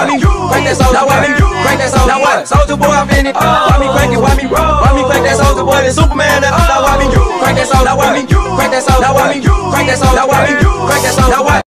why me crank that soldier, why me crank that soldier, what? Soldier boy, I'm in it. Why me crank it, why me crank that soldier boy, the Superman. Now why me crank that soldier, why me crank that soldier, why me crank that soldier, why me